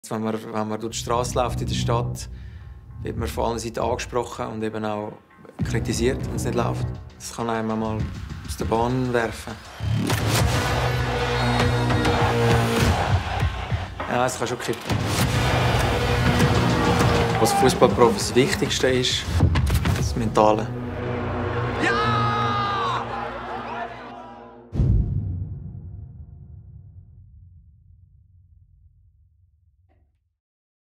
Wenn man durch die Straße läuft in der Stadt, wird man von allen Seiten angesprochen und eben auch kritisiert, wenn es nicht läuft. Das kann einem mal aus der Bahn werfen. Ja, es kann schon kippen. Was Fußballprofis das Wichtigste ist, das Mentale.